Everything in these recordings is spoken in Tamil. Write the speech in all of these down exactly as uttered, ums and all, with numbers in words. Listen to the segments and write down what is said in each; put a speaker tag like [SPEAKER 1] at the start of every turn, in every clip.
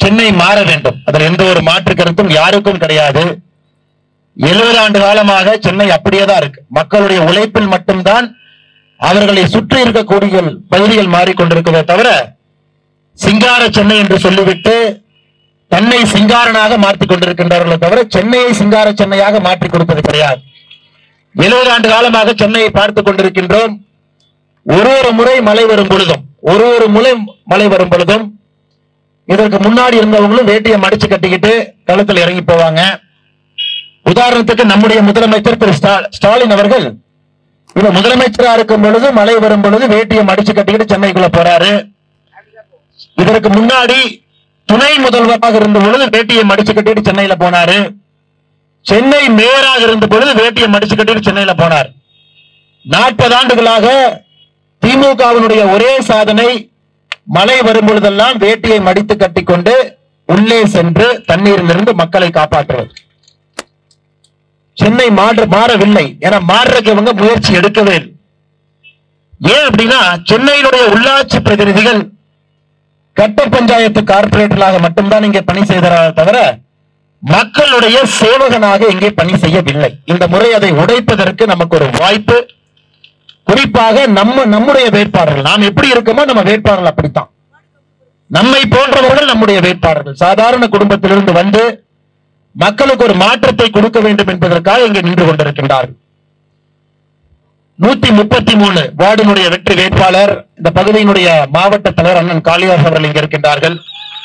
[SPEAKER 1] சென்னை மாற வேண்டும். அதில் எந்த ஒரு மாற்று கருத்தும் யாருக்கும் கிடையாது. எழுபது ஆண்டு காலமாக சென்னை அப்படியேதான் இருக்கு. மக்களுடைய உழைப்பில் மட்டும்தான் அவர்களை சுற்றி இருக்கக்கூடிய பகுதிகள் மாறிக்கொண்டிருக்கிறதே தவிர சிங்கார சென்னை என்று சொல்லிவிட்டு தன்னை சிங்காரனாக மாற்றிக் கொண்டிருக்கின்றார்களே தவிர சென்னையை சிங்கார சென்னையாக மாற்றிக் கொடுப்பது கிடையாது. எழுபது ஆண்டு காலமாக சென்னையை பார்த்துக் கொண்டிருக்கின்றோம். ஒரு ஒரு முறை மழை வரும் பொழுதும் ஒரு ஒரு முறை மழை வரும் பொழுதும் இதற்கு முன்னாடி இருந்தவங்களும் வேட்டியை மடிச்சு கட்டிக்கிட்டு களத்தில் இறங்கி போவாங்க. உதாரணத்துக்கு நம்முடைய முதலமைச்சர் திரு ஸ்டாலின் அவர்கள் இப்ப முதலமைச்சரா இருக்கும் பொழுது மழை வரும் பொழுது வேட்டியை மடிச்சு கட்டிக்கிட்டு சென்னைக்குள்ள போறாரு. இதற்கு முன்னாடி துணை முதல்வராக இருந்த பொழுது வேட்டியை மடிச்சு கட்டிட்டு சென்னையில போனாரு. சென்னை மேயராக இருந்த பொழுது வேட்டியை மடிச்சு கட்டிட்டு சென்னையில போனார். நாற்பது ஆண்டுகளாக திமுகவினுடைய ஒரே சாதனை மழை வரும் பொழுதெல்லாம் வேட்டியை மடித்து கட்டிக்கொண்டு உள்ளே சென்று தண்ணீரிலிருந்து மக்களை காப்பாற்றுவது. சென்னை மாற்ற மாறவில்லை என மாறுறதுக்கு இவங்க முயற்சி எடுக்கவே இல்லை. ஏன் அப்படின்னா சென்னையினுடைய உள்ளாட்சி பிரதிநிதிகள் கட்ட பஞ்சாயத்து கார்பரேட்டர்களாக மட்டும்தான் இங்கே பணி செய்தார்கள் தவிர மக்களுடைய சேவகனாக இங்கே பணி செய்யவில்லை. இந்த முறை அதை உடைப்பதற்கு நமக்கு ஒரு வாய்ப்பு. குறிப்பாக நம்ம நம்முடைய வேட்பாளர்கள் நாம் எப்படி இருக்கோமோ நம்ம வேட்பாளர்கள் அப்படித்தான். நம்மை போன்றவர்கள் நம்முடைய வேட்பாளர்கள் சாதாரண குடும்பத்திலிருந்து வந்து மக்களுக்கு ஒரு மாற்றத்தை கொடுக்க வேண்டும் என்பதற்காக இங்கே நின்று கொண்டிருக்கின்றார்கள். நூத்தி முப்பத்தி மூணு வார்டினுடைய வெற்றி வேட்பாளர் இந்த பகுதியினுடைய மாவட்ட தலைவர் அண்ணன் காளிதாஸ் அவர்கள் இங்க இருக்கின்றார்கள்.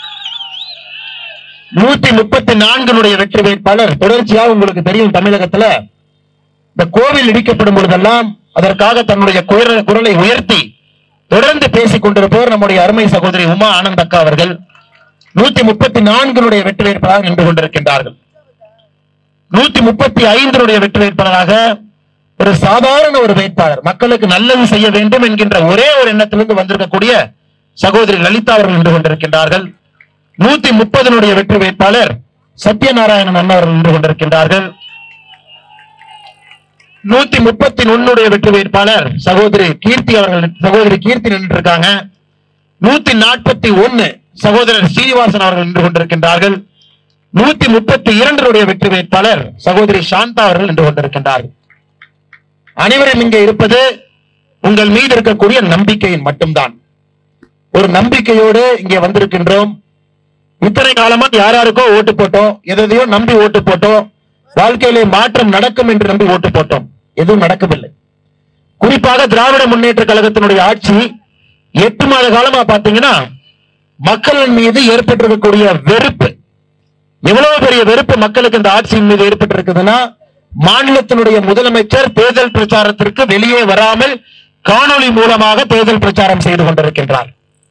[SPEAKER 1] நூத்தி முப்பத்தி நான்கு வெற்றி வேட்பாளர் தொடர்ச்சியாக உங்களுக்கு தெரியும், தமிழகத்துல இந்த கோவில் இடிக்கப்படும் பொழுதெல்லாம் அதற்காக தன்னுடைய குரலை உயர்த்தி தொடர்ந்து பேசிக் கொண்டிருப்பவர் நம்முடைய அருமை சகோதரி உமா ஆனந்த் அக்கா அவர்கள் நூத்தி முப்பத்தி நான்கு வெற்றி வேட்பாளராக நின்று கொண்டிருக்கின்றார்கள். நூத்தி முப்பத்தி ஐந்து வெற்றி வேட்பாளராக ஒரு சாதாரண ஒரு வேட்பாளர் மக்களுக்கு நல்லது செய்ய வேண்டும் என்கின்ற ஒரே ஒரு எண்ணத்திலிருந்து வந்திருக்கக்கூடிய சகோதரி லலிதா அவர்கள் நின்று கொண்டிருக்கின்றார்கள். நூத்தி முப்பது வெற்றி வேட்பாளர் சத்யநாராயணன் அண்ணா அவர்கள் நின்று கொண்டிருக்கின்றார்கள். நூத்தி முப்பத்தி ஒன்னுடைய வெற்றி வேட்பாளர் சகோதரி கீர்த்தி அவர்கள் சகோதரி கீர்த்தி நின்றிருக்காங்க. நூத்தி நாற்பத்தி ஒன்னு சகோதரர் சீனிவாசன் அவர்கள் நின்று கொண்டிருக்கின்றார்கள். நூத்தி முப்பத்தி இரண்டு வெற்றி வேட்பாளர் சகோதரி சாந்தா அவர்கள் நின்று கொண்டிருக்கின்றார்கள். அனைவரும் இங்கே இருப்பது உங்கள் மீது இருக்கக்கூடிய நம்பிக்கையின் மட்டும்தான். ஒரு நம்பிக்கையோடு இங்கே வந்திருக்கின்றோம். இத்தனை காலமா யாராருக்கோ ஓட்டு போட்டோம், எதையோ நம்பி ஓட்டு போட்டோம், வாழ்க்கையிலே மாற்றம் நடக்கும் என்று நம்பி ஓட்டு போட்டோம். எதுவும் நடக்கவில்லை. குறிப்பாக திராவிட முன்னேற்ற கழகத்தினுடைய ஆட்சி எட்டு மாத காலமா பாத்தீங்கன்னா மக்களின் மீது ஏற்பட்டிருக்கக்கூடிய வெறுப்பு, எவ்வளவு பெரிய வெறுப்பு மக்களுக்கு இந்த ஆட்சியின் மீது ஏற்பட்டிருக்குதுன்னா, மாநிலத்தினுடைய முதலமைச்சர் தேர்தல் பிரச்சாரத்திற்கு வெளியே வராமல் காணொலி மூலமாக தேர்தல் பிரச்சாரம் செய்து கொண்டிருக்கின்றார்.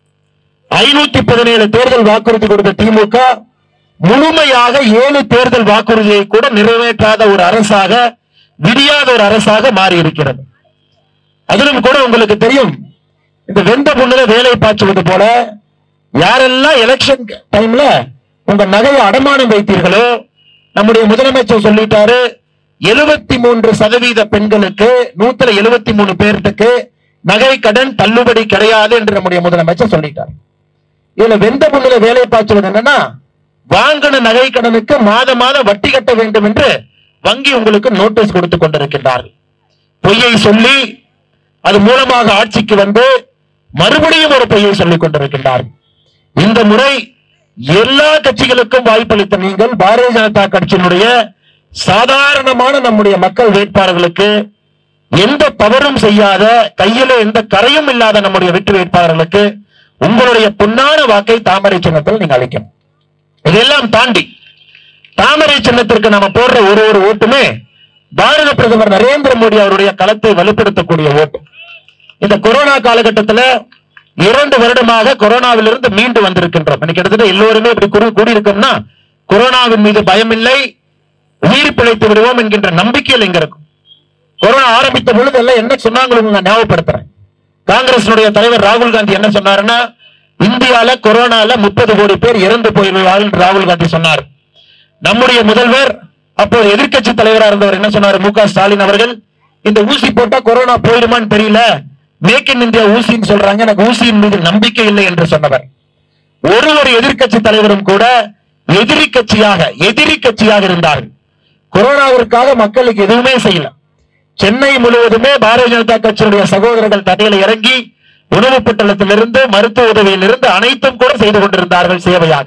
[SPEAKER 1] ஐநூத்தி பதினேழு தேர்தல் வாக்குறுதி கொடுத்த திமுக முழுமையாக ஏழு தேர்தல் வாக்குறுதியை கூட நிறைவேற்றாத ஒரு அரசாக, விடியாத ஒரு அரசாக மாறி இருக்கிறது. அதிலும் கூட உங்களுக்கு தெரியும், இந்த வெந்த புண்ணுல வேலை பாய்ச்சுவது போல யாரெல்லாம் எலெக்ஷன் டைம்ல உங்க நகையை அடமானம் வைத்தீர்களோ, நம்முடைய முதலமைச்சர் சொல்லிட்டாரு, எழுபத்தி மூன்று சதவீத பெண்களுக்கு நூத்துல எழுபத்தி மூணு பேருக்கு நகை கடன் தள்ளுபடி கிடையாது என்று நம்முடைய முதலமைச்சர் சொல்லிட்டார். இதுல வெந்த புண்ணுல வேலை பாய்ச்சுவது என்னன்னா, வாங்கின நகை கடனுக்கு மாத மாதம் வட்டி கட்ட வேண்டும் என்று வங்கி உங்களுக்கு நோட்டீஸ் கொடுத்துக் கொண்டிருக்கின்றார்கள். பொய்யை சொல்லி அது மூலமாக ஆட்சிக்கு வந்து மறுபடியும் ஒரு பொய்யை சொல்லிக் கொண்டிருக்கின்றார்கள். இந்த முறை எல்லா கட்சிகளுக்கும் வாய்ப்பளித்த நீங்கள் பாரதிய ஜனதா கட்சியினுடைய சாதாரணமான நம்முடைய மக்கள் வேட்பாளர்களுக்கு எந்த தவறும் செய்யாத, கையில எந்த கரையும் இல்லாத நம்முடைய வெற்றி வேட்பாளர்களுக்கு உங்களுடைய பொன்னான வாக்கை தாமரை சின்னத்தில் நீங்க அளிக்கணும். இதெல்லாம் தாண்டி தாமரை சின்னத்திற்கு நாம போடுற ஒரு ஒரு ஓட்டுமே பாரத பிரதமர் நரேந்திர மோடி அவருடைய களத்தை வலுப்படுத்தக்கூடிய ஓட்டு. இந்த கொரோனா காலகட்டத்தில் இரண்டு வருடமாக கொரோனாவிலிருந்து மீண்டு வந்திருக்கின்றோம். கிட்டத்தட்ட எல்லோருமே இப்படி கூடியிருக்கோம்னா கொரோனாவின் மீது பயம் இல்லை, உயிர் பிழைத்து விடுவோம் என்கின்ற நம்பிக்கையில் எங்க இருக்கும். கொரோனா ஆரம்பித்த பொழுது எல்லாம் என்ன சொன்னாங்க நான் ஞாபகப்படுத்துறேன். காங்கிரஸ் தலைவர் ராகுல் காந்தி என்ன சொன்னாருன்னா, இந்தியால கொரோனால முப்பது கோடி பேர் இறந்து போயிருவார்கள் என்று ராகுல் காந்தி சொன்னார். நம்முடைய முதல்வர் அப்போ எதிர்கட்சி தலைவராக இருந்தவர் என்ன சொன்னார், மு க ஸ்டாலின் அவர்கள், இந்த ஊசி போட்டா கொரோனா போயிடுமான்னு தெரியல, மேக் இன் இந்தியா ஊசின்னு சொல்றாங்க, எனக்கு ஊசியின் மீது நம்பிக்கை இல்லை என்று சொன்னவர். ஒரு ஒரு எதிர்கட்சி தலைவரும் கூட எதிரி கட்சியாக எதிரி கட்சியாக இருந்தார்கள். கொரோனாவிற்காக மக்களுக்கு எதுவுமே செய்யல. சென்னை முழுவதுமே பாரதிய ஜனதா கட்சியுடைய சகோதரர்கள் தடையில இறங்கி உணவு பட்டணத்திலிருந்து மருத்துவ உதவியிலிருந்து அனைத்தும் கூட செய்து கொண்டிருந்தார்கள் சேவையாக.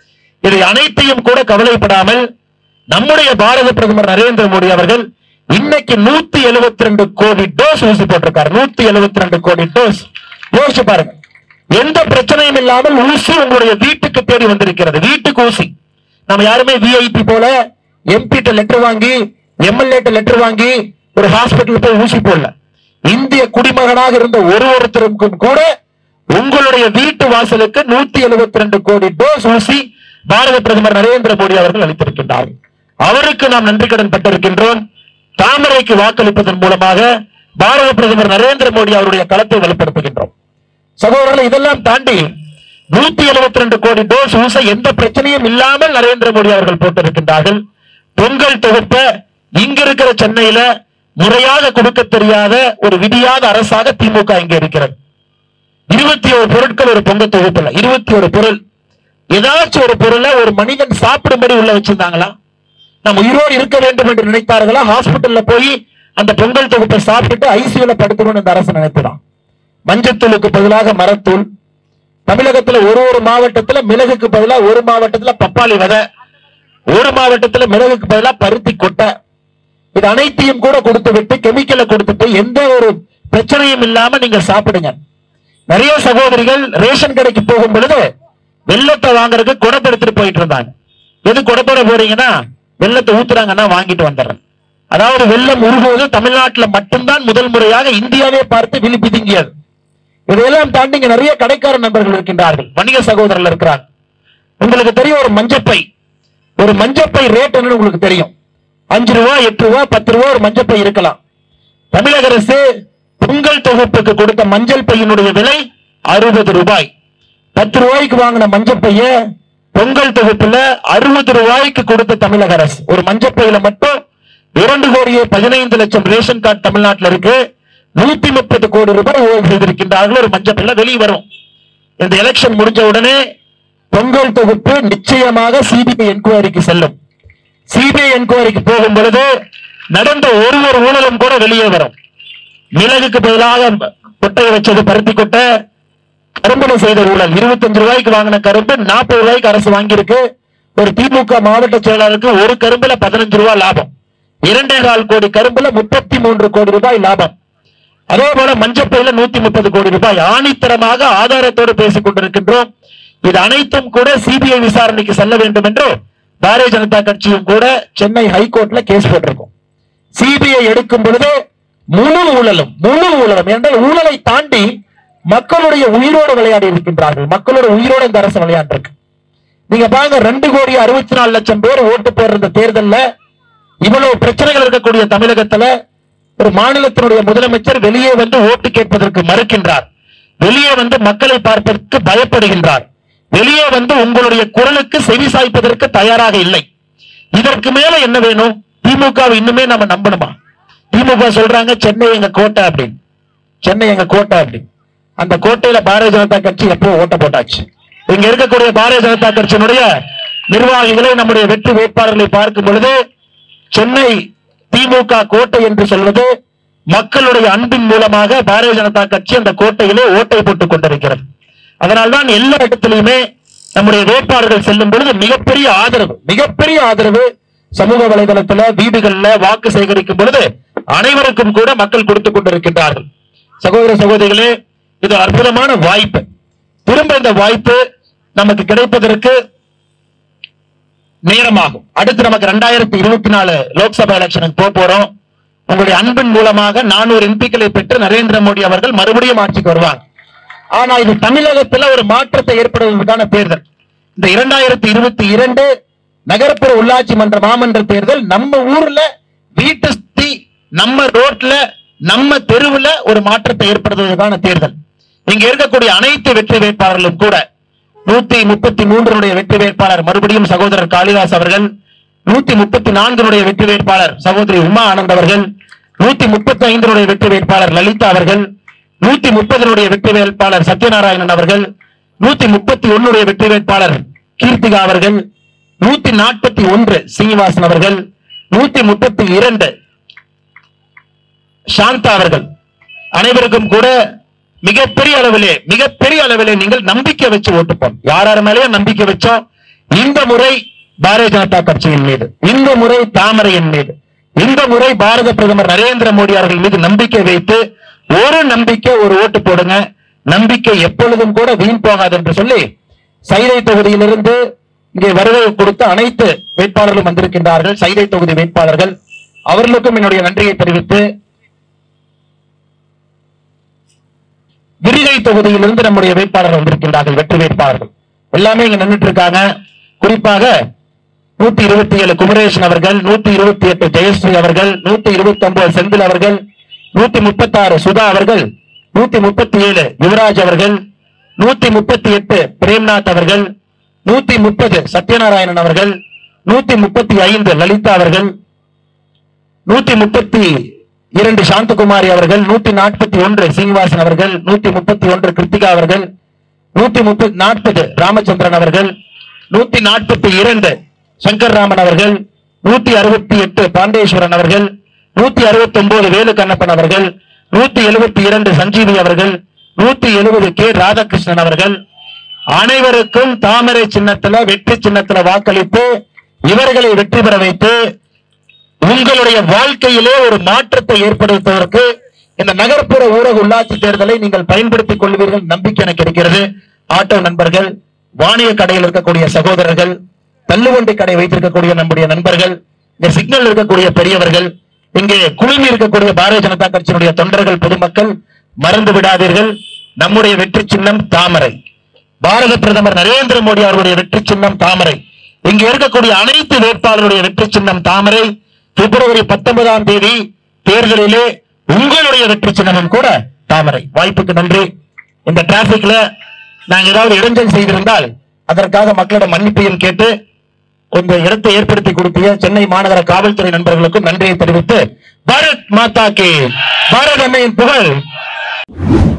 [SPEAKER 1] இதை அனைத்தையும் கூட கவலைப்படாமல் நம்முடைய பாரத பிரதமர் நரேந்திர மோடி அவர்கள் இன்னைக்கு நூத்தி எழுபத்தி ரெண்டு கோடி டோஸ் ஊசி போட்டிருக்காரு. நூத்தி எழுபத்தி ரெண்டு கோடி டோஸ். யோசிச்சு பாருங்க, எந்த பிரச்சனையும் இல்லாமல் ஊசி உங்களுடைய வீட்டுக்கு தேடி வந்திருக்கிறது. வீட்டுக்கு ஊசி. நம்ம யாருமே விஐபி போல எம்பி லெட்டர் வாங்கி எம்எல்ஏ லெட்டர் வாங்கி ஒரு ஹாஸ்பிட்டல் போய் ஊசி போடல. இந்திய குடிமகனாக இருந்த ஒரு ஒருத்தருக்கும் கூட உங்களுடைய வீட்டு வாசலுக்கு நூத்தி எழுபத்தி ரெண்டு கோடி டோஸ் ஊசி பாரத பிரதமர் நரேந்திர மோடி அவர்கள் அளித்திருக்கின்றார். அவருக்கு நாம் நன்றி கடன் பட்டிருக்கின்றோம். தாமரைக்கு வாக்களிப்பதன் மூலமாக பாரத பிரதமர் நரேந்திர மோடி அவருடைய களத்தை வலுப்படுத்துகின்றோம். சகோதரர்கள், இதெல்லாம் தாண்டி நூத்தி எழுபத்தி ரெண்டு கோடி டோஸ் ஊசை எந்த பிரச்சனையும் இல்லாமல் நரேந்திர மோடி அவர்கள் போட்டிருக்கின்றார்கள். பொங்கல் தொகுப்ப இங்க இருக்கிற சென்னையில முறையாக கொடுக்க தெரியாத ஒரு விடியாத அரசாக திமுக இங்க இருக்கிறது. இருபத்தி ஒரு பொருட்கள் ஒரு பொங்கல் தொகுப்புல இருபத்தி ஒரு பொருள். ஏதாச்சும் ஒரு பொருளை ஒரு மனிதன் சாப்பிடும்படி உள்ள வச்சிருந்தாங்களா? நம்ம உயிரோடு இருக்க வேண்டும் என்று நினைத்தார்களா? ஹாஸ்பிட்டல்ல போய் அந்த பொங்கல் தொகுப்பை சாப்பிட்டு ஐசியூல படுத்தணும்னு இந்த அரசு நினைத்துதான். மஞ்சத்தூளுக்கு பதிலாக மரத்தூள். தமிழகத்துல ஒரு ஒரு மாவட்டத்துல மிளகுக்கு பதிலாக ஒரு மாவட்டத்துல பப்பாளி விதை, ஒரு மாவட்டத்துல மிளகுக்கு பதிலாக பருத்தி கொட்டை. இது அனைத்தையும் கூட கொடுத்து விட்டு கெமிக்கலை கொடுத்துட்டு எந்த ஒரு பிரச்சனையும் இல்லாம நீங்க சாப்பிடுங்க. நிறைய சகோதரிகள் ரேஷன் கடைக்கு போகும் பொழுது வெள்ளத்தை வாங்குறதுக்கு குடத்தை எடுத்துட்டு போயிட்டு இருந்தாங்க. எது குடத்தோட போறீங்கன்னா வெள்ளத்தை ஊத்துறாங்கன்னா வாங்கிட்டு வந்துடுறேன். அதாவது வெள்ளம் உருகுவது தமிழ்நாட்டில் மட்டும்தான் முதல் முறையாக இந்தியாவே பார்த்து விழி பிதுங்கியது. இதையெல்லாம் தாண்டி நிறைய கடைக்கார நண்பர்கள் இருக்கின்றார்கள், வணிக சகோதரர்கள் இருக்கிறாங்க. உங்களுக்கு தெரியும், ஒரு மஞ்சப்பை ஒரு மஞ்சப்பை ரேட் என்னன்னு உங்களுக்கு தெரியும். அஞ்சு ரூபாய் எட்டு ரூபாய் பத்து ரூபாய் ஒரு மஞ்சப்பை இருக்கலாம். தமிழக அரசு பொங்கல் தொகுப்புக்கு கொடுத்த மஞ்சள் பையினுடைய விலை அறுபது ரூபாய். பத்து ரூபாய்க்கு வாங்கின மஞ்சப்பைய பொங்கல் தொகுப்புல அறுபது ரூபாய்க்கு கொடுத்த தமிழக அரசு. ஒரு மஞ்சப்பையில மட்டும் இரண்டு கோடியே பதினைந்து லட்சம் ரேஷன் கார்டு தமிழ்நாட்டில் இருக்கு. நூத்தி முப்பது கோடி ரூபாய் ஊழல் செய்திருக்கின்றார்கள். ஒரு மஞ்சப்பையில வெளியே வரும். இந்த எலெக்ஷன் முடிஞ்ச உடனே பொங்கல் தொகுப்பு நிச்சயமாக சிபிஐ என்கொயரிக்கு செல்லும். சிபிஐ என்கொயரிக்கு போகும் பொழுது நடந்த ஒரு ஒரு ஊழலும் கூட வெளியே வரும். மிளகுக்கு பதிலாக கொட்டையை வச்சது பருத்தி கொட்டை. கரும்புல செய்த ஊழல், இருபத்தி அஞ்சு ரூபாய்க்கு வாங்கின கரும்பு நாற்பது ரூபாய்க்கு அரசு வாங்கியிருக்கு. ஒரு திமுக மாவட்ட செயலாளருக்கு ஒரு கரும்புல பதினஞ்சு ரூபாய் லாபம். இரண்டே கால் கோடி கரும்புல முப்பத்தி மூன்று கோடி ரூபாய் லாபம். அதே போல மஞ்சப்பையில நூத்தி முப்பது கோடி ரூபாய் ஆணித்தரமாக ஆதாரத்தோடு பேசிக் கொண்டிருக்கின்றோம். இது அனைத்தும் கூட சிபிஐ விசாரணைக்கு செல்ல வேண்டும் என்று பாரதிய ஜனதா கட்சியும் கூட சென்னை ஹைகோர்ட்ல கேஸ் போட்டிருக்கும். சிபிஐ எடுக்கும் பொழுது முழு ஊழலும் முழு ஊழலும் என்றால் ஊழலை தாண்டி மக்களுடைய உயிரோடு விளையாடி இருக்கின்றார்கள். மக்களோட உயிரோடு இந்த அரசு விளையாண்டிருக்கு. நீங்க பாருங்க, ரெண்டு கோடி அறுபத்தி நாலு லட்சம் பேர் ஓட்டு போடுற தேர்தலில் இவ்வளவு பிரச்சனைகள் இருக்கக்கூடிய தமிழகத்துல ஒரு மாநிலத்தினுடைய முதலமைச்சர் வெளியே வந்து ஓட்டு கேட்பதற்கு மறுக்கின்றார். வெளியே வந்து மக்களை பார்ப்பதற்கு பயப்படுகின்றார். வெளியே வந்து உங்களுடைய குரலுக்கு செவி சாய்ப்பதற்கு தயாராக இல்லை. இதற்கு மேல என்ன வேணும்? திமுக இன்னுமே நம்ம நம்பணுமா? திமுக சொல்றாங்க சென்னை எங்க கோட்டை அப்படின்னு. சென்னை எங்க கோட்டை அப்படின்னு. அந்த கோட்டையில பாரதிய ஜனதா கட்சி எப்போ ஓட்ட போட்டாச்சு. இங்க இருக்கக்கூடிய பாரதிய ஜனதா கட்சியினுடைய நிர்வாகிகளை, நம்முடைய வெற்றி வேட்பாளர்களை பார்க்கும் பொழுது சென்னை திமுக கோட்டை என்று சொல்வது மக்களுடைய அன்பின் மூலமாக பாரதிய ஜனதா கட்சி அந்த கோட்டையிலே ஓட்டை போட்டுக் கொண்டிருக்கிறது. அதனால்தான் எல்லா இடத்திலுமே நம்முடைய வேட்பாளர்கள் செல்லும் பொழுது மிகப்பெரிய ஆதரவு மிகப்பெரிய ஆதரவு சமூக வலைதளத்துல வீடுகள்ல வாக்கு சேகரிக்கும் பொழுது அனைவருக்கும் கூட மக்கள் கொடுத்துக் கொண்டிருக்கின்றார்கள். சகோதர சகோதரிகளே, இது அற்புதமான வாய்ப்பு. திரும்ப இந்த வாய்ப்பு நமக்கு கிடைப்பதற்கு நேரமாகும். அடுத்து நமக்கு இரண்டாயிரத்தி இருபத்தி நாலு லோக்சபா எலெக்ஷனுக்கு போக போறோம். உங்களுடைய அன்பின் மூலமாக நானூறு எம்பிக்களை பெற்று நரேந்திர மோடி அவர்கள் மறுபடியும் ஆட்சிக்கு வருவாங்க. ஆனா இது தமிழகத்தில் ஒரு மாற்றத்தை ஏற்படுவதற்கான தேர்தல். இந்த இரண்டாயிரத்தி இருபத்தி இரண்டு நகர்ப்புற உள்ளாட்சி மன்ற மாமன்ற தேர்தல் நம்ம ஊர்ல வீட்டு சுத்தி நம்ம ரோட்ல நம்ம தெருவுல ஒரு மாற்றத்தை ஏற்படுத்துவதற்கான தேர்தல். இங்க இருக்கக்கூடிய அனைத்து வெற்றி வேட்பாளர்களும் கூட நூத்தி முப்பத்தி மூன்றுடைய வெற்றி வேட்பாளர் மறுபடியும் சகோதரர் காளிதாஸ் அவர்கள், நூத்தி முப்பத்தி நான்கு வெற்றி வேட்பாளர் சகோதரி உமா ஆனந்த் அவர்கள், நூத்தி முப்பத்தி ஐந்து வெற்றி வேட்பாளர் லலிதா அவர்கள், நூத்தி முப்பது வெற்றி வேட்பாளர் சத்யநாராயணன் அவர்கள், நூத்தி முப்பத்தி ஒன்னுடைய வெற்றி வேட்பாளர் கீர்த்திகா அவர்கள், நூத்தி நாற்பத்தி ஒன்று சீனிவாசன் அவர்கள், நூத்தி முப்பத்தி இரண்டு சாந்தா அவர்கள். அனைவருக்கும் கூட மிகப்பெரிய அளவிலே மிகப்பெரிய அளவிலே நீங்கள் நம்பிக்கை வச்சு ஓட்டுப்போம். யார் யார் மேலேயும் நம்பிக்கை வச்சோம். இந்த முறை பாரதிய ஜனதா கட்சியின் மீது, இந்த முறை தாமரையின் மீது, இந்த முறை பாரத பிரதமர் நரேந்திர மோடி அவர்கள் மீது நம்பிக்கை வைத்து ஒரு நம்பிக்கை ஒரு ஓட்டு போடுங்க. நம்பிக்கை எப்பொழுதும் கூட வீண் போகாது என்று சொல்லி சைதை தொகுதியிலிருந்து இங்கே வருகை கொடுத்த அனைத்து வேட்பாளர்களும் வந்திருக்கின்றார்கள். சைதை தொகுதி வேட்பாளர்கள் அவர்களுக்கும் என்னுடைய நன்றியை தெரிவித்து, விரிகை தொகுதியிலிருந்து நம்முடைய வேட்பாளர்கள் வந்திருக்கின்றார்கள். வெற்றி வேட்பாளர்கள் எல்லாமே இங்க நின்றுட்டு இருக்காங்க. குறிப்பாக நூத்தி இருபத்தி ஏழு குமரேசன் அவர்கள், நூத்தி இருபத்தி எட்டு ஜெயஸ்ரீ அவர்கள், நூத்தி இருபத்தி ஒன்பது செந்தில் அவர்கள், நூத்தி முப்பத்தி ஆறு சுதா அவர்கள், நூத்தி முப்பத்தி ஏழு யுவராஜ் அவர்கள், நூத்தி முப்பத்தி எட்டு பிரேம்நாத் அவர்கள், நூத்தி முப்பது சத்யநாராயணன் அவர்கள், நூத்தி முப்பத்தி ஐந்து லலிதா அவர்கள், நூத்தி முப்பத்தி இரண்டு சாந்தகுமாரி அவர்கள், நூத்தி நாற்பத்தி ஒன்று சீனிவாசன் அவர்கள், நூத்தி முப்பத்தி ஒன்று கிருத்திகா அவர்கள், நூத்தி முப்பத்தி நாற்பது ராமச்சந்திரன் அவர்கள், நூத்தி நாற்பத்தி இரண்டு சங்கர் ராமன் அவர்கள், நூத்தி அறுபத்தி எட்டு பாண்டேஸ்வரன் அவர்கள், நூத்தி அறுபத்தி ஒன்பது வேலு கண்ணப்பன் அவர்கள், நூத்தி எழுபத்தி இரண்டு சஞ்சீவி அவர்கள், நூத்தி எழுபது கே ராதாகிருஷ்ணன் அவர்கள். அனைவருக்கும் தாமரை சின்னத்துல வெற்றி சின்னத்துல வாக்களித்து இவர்களை வெற்றி பெற வைத்து உங்களுடைய வாழ்க்கையிலே ஒரு மாற்றத்தை ஏற்படுத்துவதற்கு இந்த நகர்ப்புற ஊரக உள்ளாட்சி தேர்தலை நீங்கள் பயன்படுத்திக் கொள்வீர்கள் நம்பிக்கை எனக்கு இருக்கிறது. ஆட்டோ நண்பர்கள், வாணிய கடையில் இருக்கக்கூடிய சகோதரர்கள், தள்ளுவண்டி கடை வைத்திருக்கக்கூடிய நம்முடைய நண்பர்கள், இந்த சிக்னல் இருக்கக்கூடிய பெரியவர்கள், இங்கே குழுமி இருக்கக்கூடிய பாரதிய ஜனதா கட்சியினுடைய தொண்டர்கள், பொதுமக்கள் மறந்து விடாதீர்கள். நம்முடைய வெற்றி சின்னம் தாமரை. பாரத பிரதமர் நரேந்திர மோடி அவருடைய வெற்றி சின்னம் தாமரை. இங்க இருக்கக்கூடிய அனைத்து வேட்பாளருடைய வெற்றி சின்னம் தாமரை. பிப்ரவரி பத்தொன்பதாம் தேதி தேர்தலிலே உங்களுடைய வெற்றி சின்னமும் கூட தாமரை. வாய்ப்புக்கு நன்றி. இந்த டிராபிக்ல நாங்க ஏதாவது இடைஞ்சல் செய்திருந்தால் அதற்காக மக்களிடம் மன்னிப்பையும் கேட்டு கொஞ்சம் இடத்தை ஏற்படுத்தி கொடுத்திய சென்னை மாநகர காவல்துறை நண்பர்களுக்கும் நன்றியை தெரிவித்து, பாரத் மாதா கி, பாரத் அன்னையின் புகழ்.